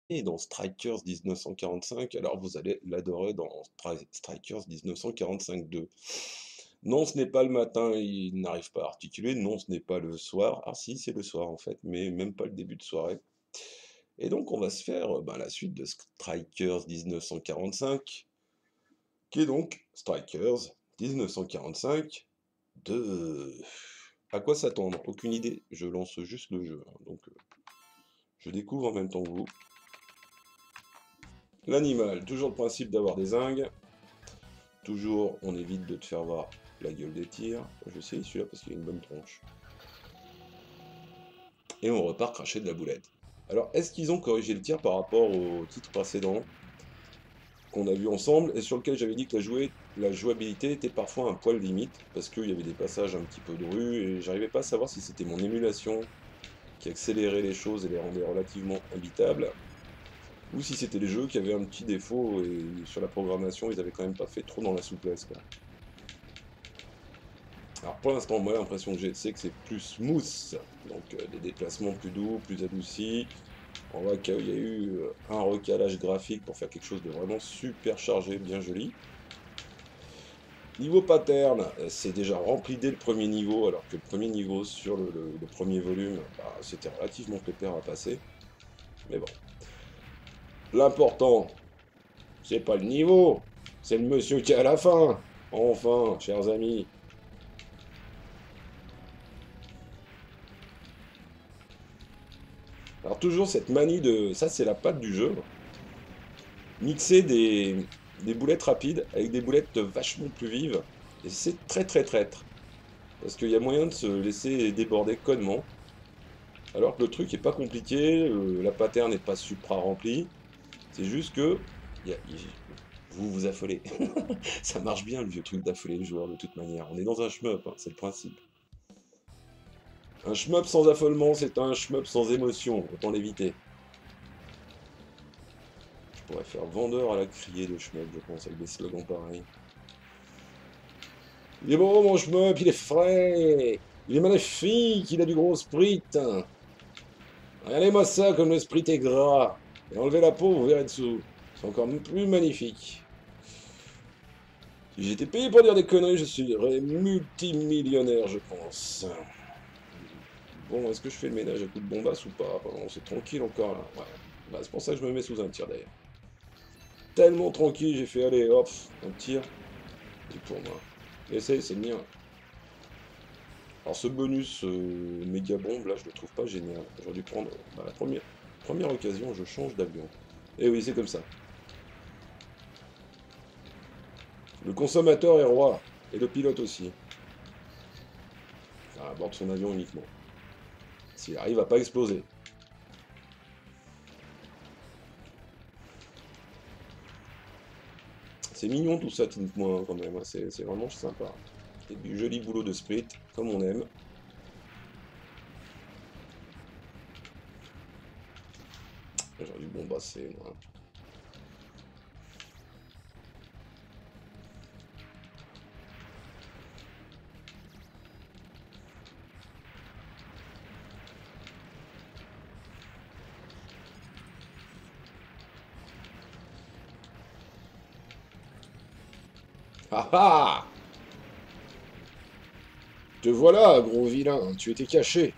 dans Strikers 1945, alors vous allez l'adorer dans Strikers 1945-2. Non, ce n'est pas le matin, il n'arrive pas à articuler. Non, ce n'est pas le soir. Ah si, c'est le soir en fait, mais même pas le début de soirée. Et donc on va se faire ben, la suite de Strikers 1945, qui est donc Strikers 1945 de... À quoi s'attendre? Aucune idée, je lance juste le jeu, hein, donc je découvre en même temps que vous. L'animal, toujours le principe d'avoir des zingues. Toujours, on évite de te faire voir la gueule des tirs. Je sais celui-là parce qu'il a une bonne tronche. Et on repart cracher de la boulette. Alors, est-ce qu'ils ont corrigé le tir par rapport au titre précédent qu'on a vu ensemble et sur lequel j'avais dit que la jouabilité était parfois un poil limite parce qu'il y avait des passages un petit peu de rue et j'arrivais pas à savoir si c'était mon émulation qui accélérait les choses et les rendait relativement habitables ou si c'était les jeux qui avaient un petit défaut et sur la programmation ils avaient quand même pas fait trop dans la souplesse quoi. Alors pour l'instant, moi l'impression que j'ai, c'est que c'est plus smooth, donc des déplacements plus doux, plus adoucis. On voit qu'il y a eu un recalage graphique pour faire quelque chose de vraiment super chargé, bien joli. Niveau pattern, c'est déjà rempli dès le premier niveau, alors que le premier niveau sur le premier volume, bah, c'était relativement pépère à passer. Mais bon, l'important, c'est pas le niveau, c'est le monsieur qui est à la fin. Enfin, chers amis. Alors toujours cette manie de... Ça, c'est la patte du jeu. Mixer des boulettes rapides avec des boulettes vachement plus vives. Et c'est très très traître. Parce qu'il y a moyen de se laisser déborder connement. Alors que le truc est pas compliqué, la pattern n'est pas supra remplie. C'est juste que vous vous affolez. Ça marche bien le vieux truc d'affoler le joueur de toute manière. On est dans un shmup, hein, c'est le principe. Un shmup sans affolement, c'est un shmup sans émotion. Autant l'éviter. Je pourrais faire vendeur à la criée de shmup, je pense, avec des slogans pareils. Il est beau mon shmup, il est frais, il est magnifique, il a du gros sprit. Regardez-moi ça comme le sprit est gras. Et enlevez la peau, vous verrez dessous. C'est encore plus magnifique. Si j'étais payé pour dire des conneries, je serais multimillionnaire, je pense. Bon, est-ce que je fais le ménage à coups de bombasse ou pas? Non, c'est tranquille encore là. Ouais. Bah, c'est pour ça que je me mets sous un tir d'ailleurs. Tellement tranquille, j'ai fait aller, hop, un tir. C'est pour moi. Et c'est le mien. Alors ce bonus méga bombe là, je le trouve pas génial. J'aurais dû prendre bah, la première occasion, je change d'avion. Et oui, c'est comme ça. Le consommateur est roi, et le pilote aussi. Enfin, à bord de son avion uniquement. S'il arrive à pas exploser. C'est mignon tout ça, dites-moi quand même. Hein. C'est vraiment sympa. Et du joli boulot de sprint, comme on aime. J'aurais dû bombasser, moi. Ah ah! Te voilà, gros vilain, tu étais caché.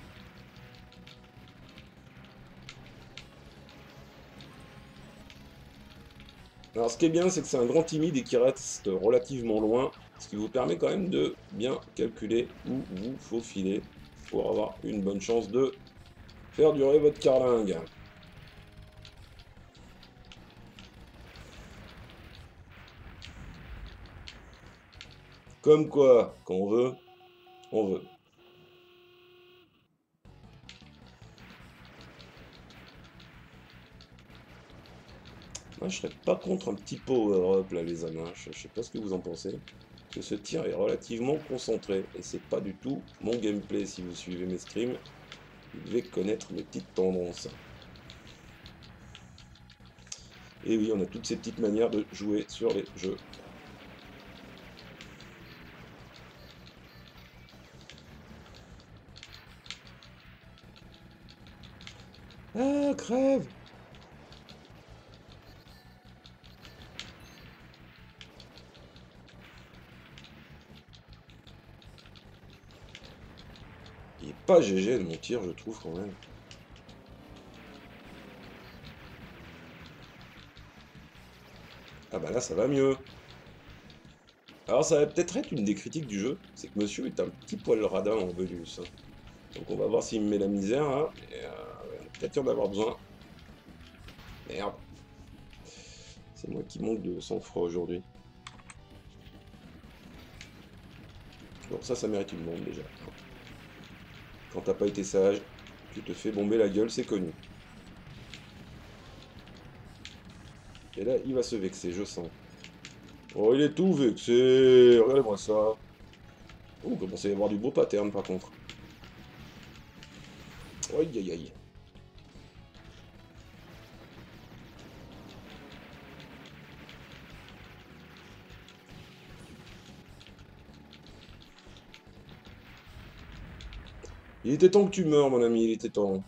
Alors ce qui est bien, c'est que c'est un grand timide et qui reste relativement loin, ce qui vous permet quand même de bien calculer où vous faufiler pour avoir une bonne chance de faire durer votre carlingue. Comme quoi, quand on veut, on veut. Moi, je serais pas contre un petit power-up là, les amis. Je sais pas ce que vous en pensez. Que ce tir est relativement concentré et c'est pas du tout mon gameplay. Si vous suivez mes streams, vous devez connaître mes petites tendances. Et oui, on a toutes ces petites manières de jouer sur les jeux. Ah, crève! pas GG de mon tir, je trouve, quand même. Ah bah là, ça va mieux. Alors ça va peut-être être une des critiques du jeu, c'est que monsieur est un petit poil radin en bonus. Donc on va voir s'il me met la misère, hein. Et, peut-être y en avoir besoin. Merde. C'est moi qui manque de sang-froid aujourd'hui. Bon, ça mérite une bombe déjà. Quand t'as pas été sage, tu te fais bomber la gueule, c'est connu. Et là, il va se vexer, je sens. Oh, il est tout vexé. Regardez-moi ça. Oh, il commence à y avoir du beau pattern par contre. Aïe aïe aïe. Il était temps que tu meurs, mon ami, il était temps.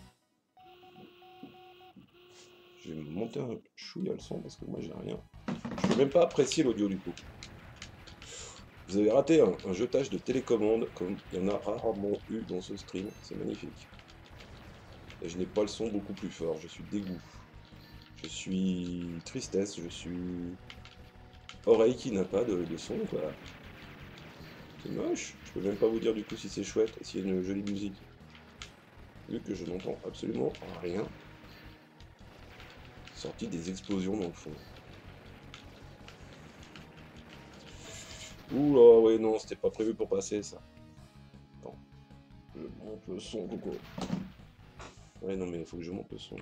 Je vais me monter un chouïa le son parce que moi j'ai rien. Je peux même pas apprécier l'audio du coup. Vous avez raté un jetage de télécommande comme il y en a rarement eu dans ce stream. C'est magnifique. Et je n'ai pas le son beaucoup plus fort. Je suis dégoût. Je suis tristesse. Je suis oreille qui n'a pas de son quoi. C'est moche. Je peux même pas vous dire du coup si c'est chouette et s'il y a une jolie musique. Vu que je n'entends absolument rien. Sorti des explosions dans le fond. Oula, ouais, non, c'était pas prévu pour passer ça. Attends, je monte le son, Coco. Ouais, non, mais il faut que je monte le son.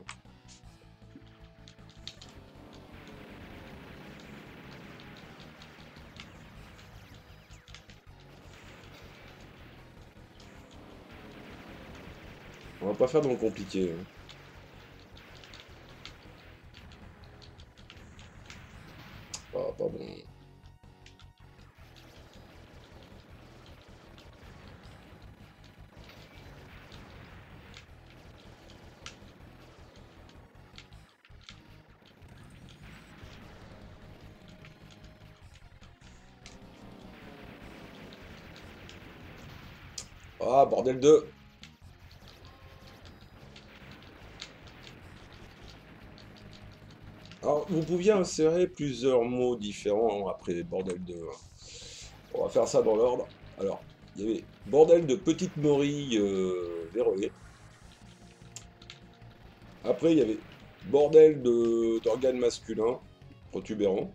On va pas faire dans le compliqué. Hein. Ah, pas bon. Ah, bordel de... Alors, vous pouviez insérer plusieurs mots différents après bordel de... On va faire ça dans l'ordre. Alors, il y avait bordel de petite morille verrouillée. Après, il y avait bordel d'organes masculins protubérants.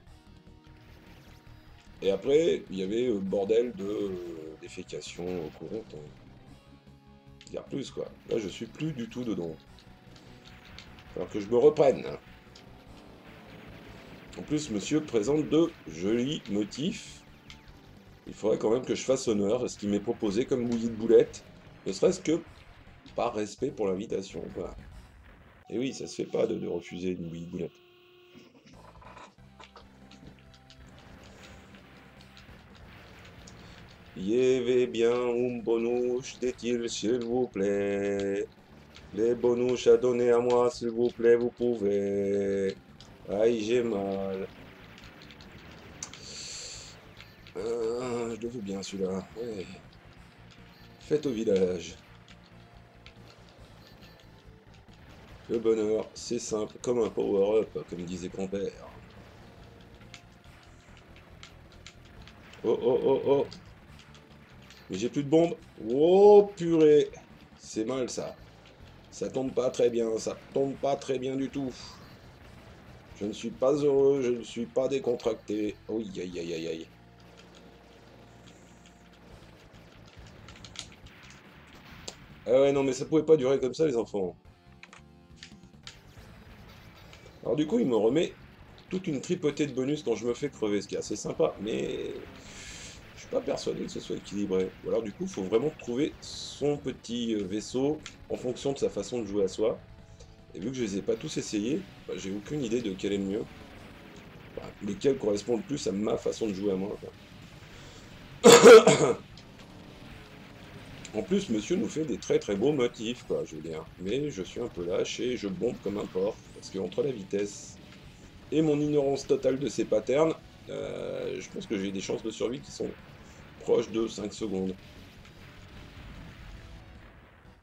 Et après, il y avait bordel de défécation courante. Dire plus, quoi. Là, je suis plus du tout dedans. Alors que je me reprenne. En plus, monsieur présente de jolis motifs. Il faudrait quand même que je fasse honneur à ce qui m'est proposé comme bouillie de boulettes. Ne serait-ce que par respect pour l'invitation. Voilà. Et oui, ça se fait pas de refuser une bouillie de boulettes. Y avait bien un bonouche, dit-il, s'il vous plaît. Les bonouches à donner à moi, s'il vous plaît, vous pouvez. Aïe, j'ai mal. Je le veux bien celui-là. Ouais. Fête au village. Le bonheur, c'est simple, comme un power-up, comme disait grand-père. Oh oh oh oh. Mais j'ai plus de bombes. Oh purée. C'est mal ça. Ça tombe pas très bien, ça tombe pas très bien du tout. Je ne suis pas heureux, je ne suis pas décontracté. Oui, aïe aïe aïe aïe. Ah ouais, non, mais ça pouvait pas durer comme ça, les enfants. Alors du coup, il me remet toute une tripotée de bonus quand je me fais crever, ce qui est assez sympa, mais je suis pas persuadé que ce soit équilibré. Ou alors du coup, il faut vraiment trouver son petit vaisseau en fonction de sa façon de jouer à soi. Et vu que je les ai pas tous essayés, bah, j'ai aucune idée de quel est le mieux. Bah, lesquels correspondent le plus à ma façon de jouer à moi. En plus, monsieur nous fait des très très beaux motifs, quoi, je veux dire. Mais je suis un peu lâche et je bombe comme un porc. Parce que entre la vitesse et mon ignorance totale de ces patterns, je pense que j'ai des chances de survie qui sont proches de 5 secondes.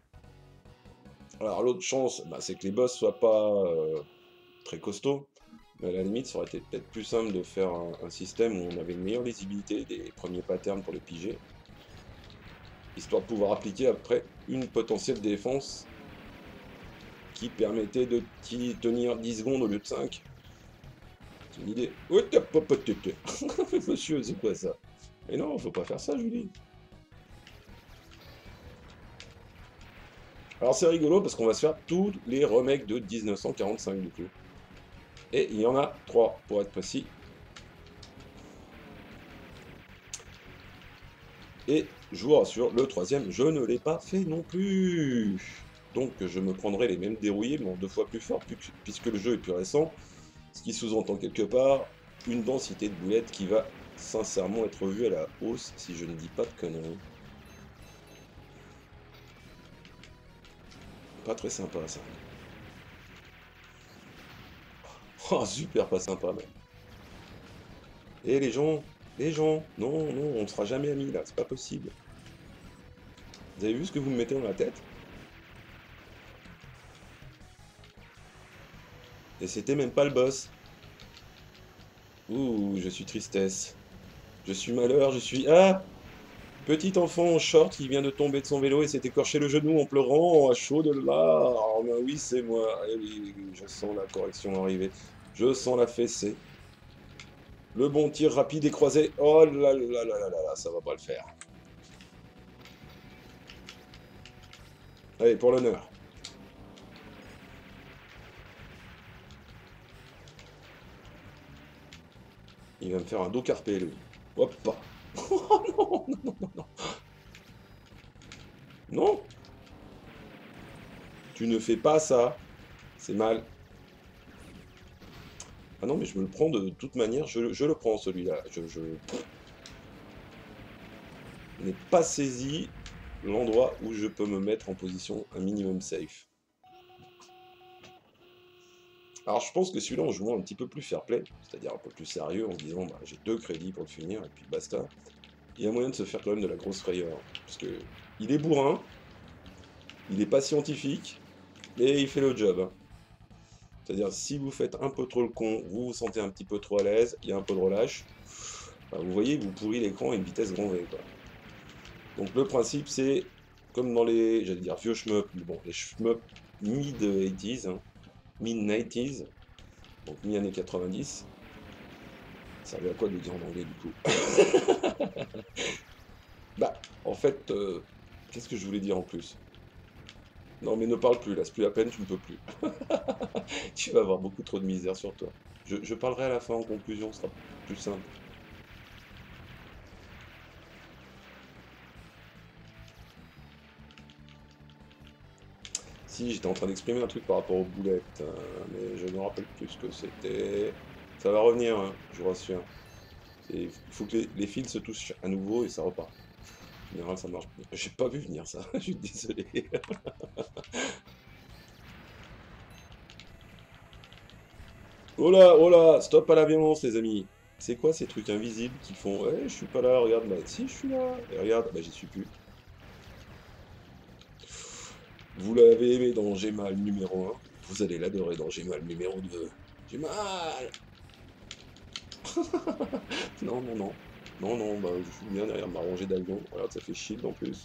Alors l'autre chance, bah, c'est que les boss soient pas très costauds. Mais à la limite, ça aurait été peut-être plus simple de faire un système où on avait une meilleure lisibilité des premiers patterns pour les piger, histoire de pouvoir appliquer après une potentielle défense qui permettait de tenir 10 secondes au lieu de 5. C'est une idée. Oh, monsieur, c'est quoi ça? Mais non, faut pas faire ça, Julie. Alors c'est rigolo parce qu'on va se faire tous les remakes de 1945 du coup. Et il y en a 3 pour être précis. Et je vous rassure, le troisième, je ne l'ai pas fait non plus. Donc je me prendrai les mêmes dérouillés, mais en 2 fois plus fort, puisque le jeu est plus récent. Ce qui sous-entend quelque part une densité de boulettes qui va sincèrement être vue à la hausse, si je ne dis pas de conneries. Pas très sympa ça. Oh, super pas sympa même. Et les gens, non, non, on ne sera jamais amis là, c'est pas possible. Vous avez vu ce que vous me mettez dans la tête? Et c'était même pas le boss. Ouh, je suis tristesse. Je suis malheur, je suis... Ah! Petit enfant en short qui vient de tomber de son vélo et s'est écorché le genou en pleurant à chaud de larmes. Ah oui, c'est moi. Eh oui, oui, je sens la correction arriver. Je sens la fessée. Le bon tir rapide et croisé. Oh là là là là là là, ça va pas le faire. Allez, pour l'honneur. Il va me faire un dos carpé, lui. Hop! Oh non, non, non, non, non. Non, tu ne fais pas ça. C'est mal. Ah non, mais je me le prends de toute manière. Je le prends, celui-là. Je n'ai pas saisi l'endroit où je peux me mettre en position un minimum safe. Alors je pense que celui-là, en jouant un petit peu plus fair play, c'est-à-dire un peu plus sérieux, en disant bah, j'ai 2 crédits pour le finir et puis basta, il y a moyen de se faire quand même de la grosse frayeur. Parce que il est bourrin, il est pas scientifique, et il fait le job. Hein. C'est-à-dire si vous faites un peu trop le con, vous vous sentez un petit peu trop à l'aise, il y a un peu de relâche, bah, vous voyez, vous pourrez l'écran à une vitesse grand V. Quoi. Donc le principe c'est, comme dans les, j'allais dire vieux shmup, mais bon, les shmup mid-80s, hein, mid-90s, donc mi-années 90, ça servait à quoi de le dire en anglais du coup? Bah, en fait, qu'est-ce que je voulais dire en plus? Non mais ne parle plus, là, c'est plus la peine, tu ne peux plus. Tu vas avoir beaucoup trop de misère sur toi. Je parlerai à la fin en conclusion, ce sera plus simple. Si, j'étais en train d'exprimer un truc par rapport aux boulettes, mais je ne me rappelle plus ce que c'était. Ça va revenir, hein, je vous rassure. Il faut que les fils se touchent à nouveau et ça repart. En général, ça marche. J'ai pas vu venir ça, je suis désolé. Oh là, stop à la violence, les amis. C'est quoi ces trucs invisibles qui font «Ouais, je suis pas là, regarde, bah si, je suis là. Et regarde, bah j'y suis plus. Vous l'avez aimé dans J'ai mal numéro 1, vous allez l'adorer dans J'ai mal numéro 2. J'ai mal. Non, non, non. Non, non, bah je suis bien derrière ma rangée d'avions. Regarde, ça fait shield en plus.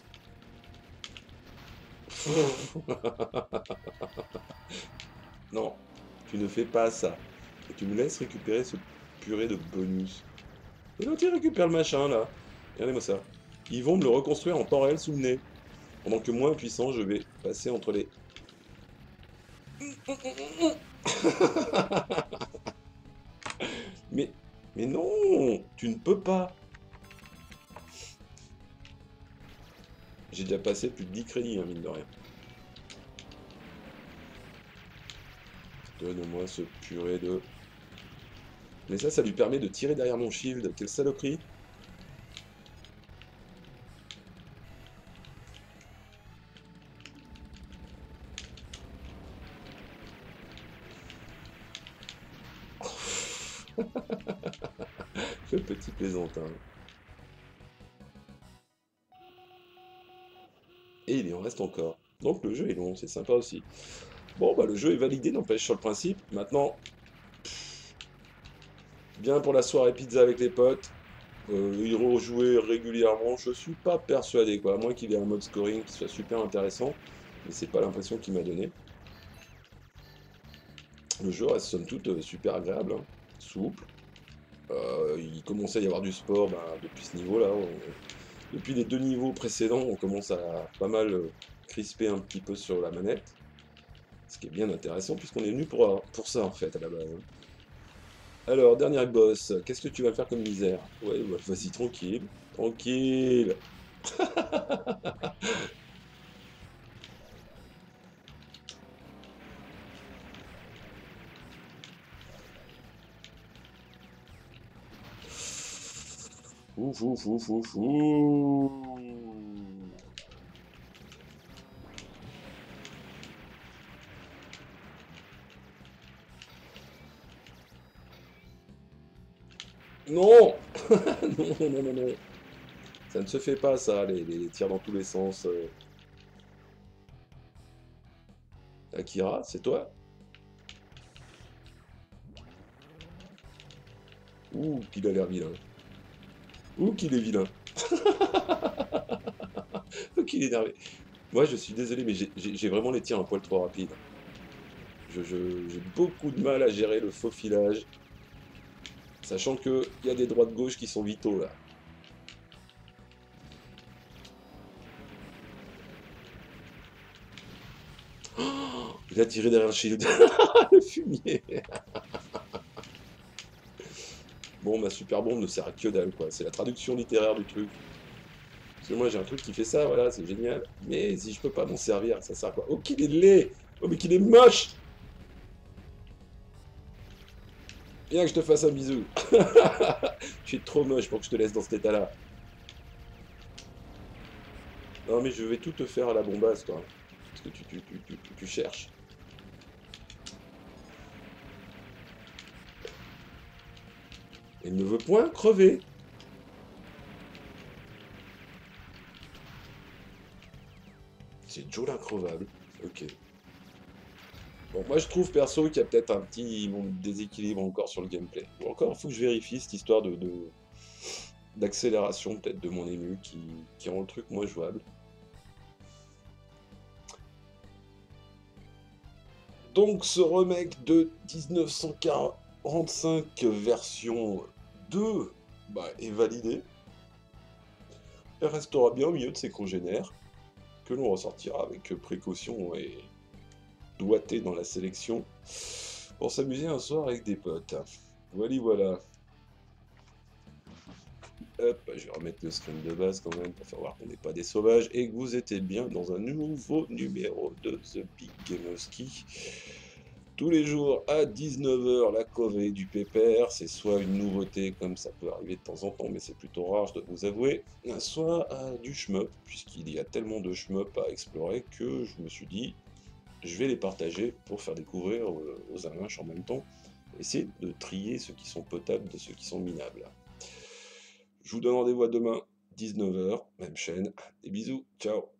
Non, tu ne fais pas ça. Et tu me laisses récupérer ce purée de bonus. Et donc, tu récupères le machin là. Regardez-moi ça. Ils vont me le reconstruire en temps réel sous le nez. Pendant que moi, impuissant, je vais passer entre les... mais... Mais non! Tu ne peux pas! J'ai déjà passé plus de 10 crédits, hein, mine de rien. Donne-moi ce purée de... Mais ça lui permet de tirer derrière mon shield. Quelle saloperie! Le petit plaisantin. Et il en reste encore. Donc le jeu est long, c'est sympa aussi. Bon, bah le jeu est validé, n'empêche sur le principe. Maintenant, bien pour la soirée pizza avec les potes. Y rejouer régulièrement, je suis pas persuadé, quoi. À moins qu'il ait un mode scoring qui soit super intéressant. Mais c'est pas l'impression qu'il m'a donné. Le jeu reste somme toute super agréable, hein, souple. Il commence à y avoir du sport bah, depuis ce niveau-là. Depuis les deux niveaux précédents, on commence à pas mal crisper un petit peu sur la manette. Ce qui est bien intéressant puisqu'on est venu pour ça en fait à la base, hein. Alors, dernier boss, qu'est-ce que tu vas faire comme misère? Ouais, bah, vas-y, tranquille. Tranquille. Ouf, ouf, ouf, ouf, ouf. Non! Non, non, non, non, non. Ça ne se fait pas, ça, les tirs dans tous les sens. Akira, c'est toi? Ouh, qu'il a l'air vilain. Ouh, qu'il est vilain. Ouh, qu'il est énervé. Moi, je suis désolé, mais j'ai vraiment les tirs un poil trop rapides. J'ai beaucoup de mal à gérer le faux filage, sachant qu'il y a des droites-gauche qui sont vitaux, là. Il a tiré derrière le shield. Le fumier. Bon, ma super bombe ne sert à que dalle, quoi. C'est la traduction littéraire du truc. Parce que moi, j'ai un truc qui fait ça, voilà, c'est génial. Mais si je peux pas m'en servir, ça sert à quoi? Oh, qu'il est laid! Oh, mais qu'il est moche! Viens que je te fasse un bisou. Tu es trop moche pour que je te laisse dans cet état-là. Non, mais je vais tout te faire à la bombasse, toi. Parce que tu cherches. Elle ne veut point crever. C'est Joe l'increvable. Ok. Bon, moi je trouve perso qu'il y a peut-être un petit déséquilibre encore sur le gameplay. Ou encore, il faut que je vérifie cette histoire d'accélération peut-être de mon ému qui rend le truc moins jouable. Donc ce remake de 1945 version 2 bah, est validé. Elle restera bien au milieu de ses congénères, que l'on ressortira avec précaution et doigté dans la sélection pour s'amuser un soir avec des potes. Voilà, voilà. Hop, je vais remettre le screen de base quand même pour faire voir qu'on n'est pas des sauvages et que vous étiez bien dans un nouveau numéro de The Big Gameowski. Tous les jours à 19 h, la corvée du pépère, c'est soit une nouveauté comme ça peut arriver de temps en temps, mais c'est plutôt rare, je dois vous avouer, soit du shmup, puisqu'il y a tellement de shmup à explorer que je me suis dit, je vais les partager pour faire découvrir aux Alinches en même temps, essayer de trier ceux qui sont potables de ceux qui sont minables. Je vous donne rendez-vous à demain, 19 h, même chaîne. Des bisous, ciao.